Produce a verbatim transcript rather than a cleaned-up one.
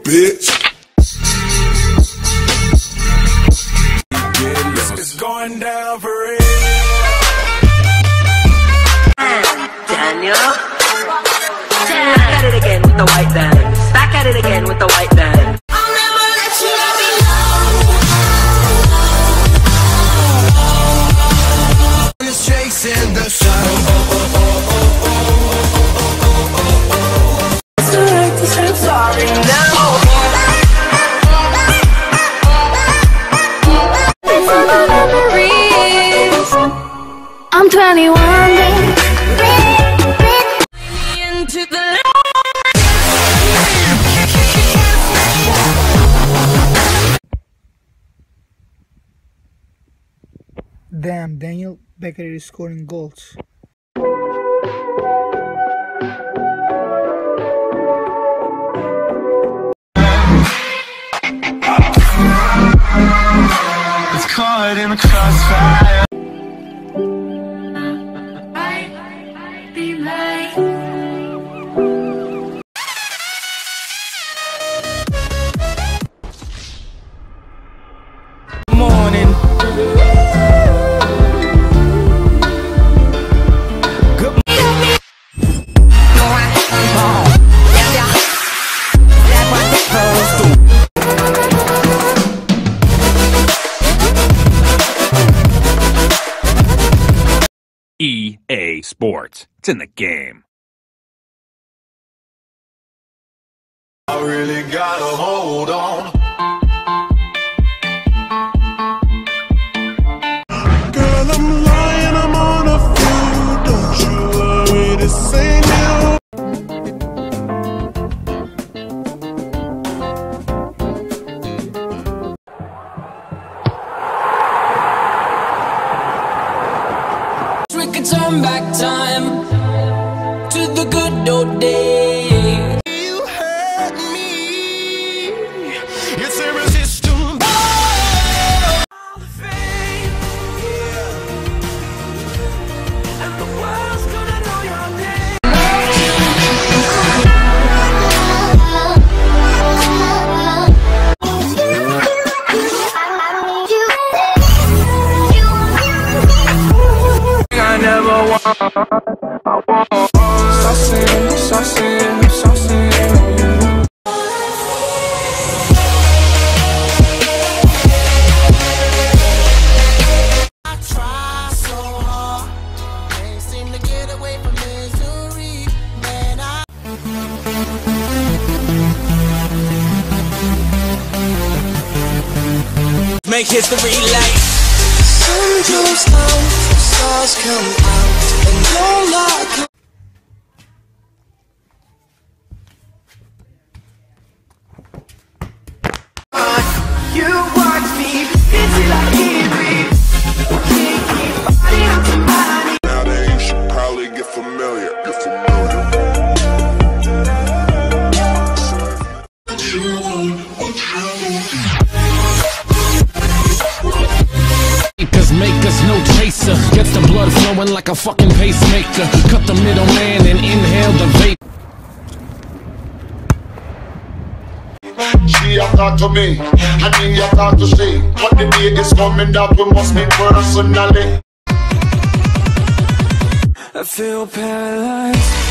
bitch. It's going down for real. Daniel. Back at it again with the white band. Back at it again with the white band. I'll never let you let me know. Just chasing the sun. It's too late to say sorry now. I'm twenty-one, baby. Into the Damn, Daniel Becker is scoring goals. It's caught in the crossfire. Morning. E A Sports. It's in the game. I really gotta hold on. Girl, I'm lying, I'm on a few. Don't you worry, this ain't you. we could turn back time to the good old days. You hurt me. It's irresistible. All the fame, yeah. And the world's gonna know your name. I never want. I want. Saucing, saucing, saucing on you. I try so hard, can't seem to get away from misery. Man, I make history like sun goes down, stars come out, and your light. You watch me, busy like Henry. Can't keep fighting up somebody. Now that you should probably get familiar, get familiar. Makers, makers, no chaser. Get the blood flowing like a fucking pacemaker. Cut the middleman and inhale the vape. She a talk to me, and me a talk to she. But the day is coming that we must meet personally. I feel paralyzed.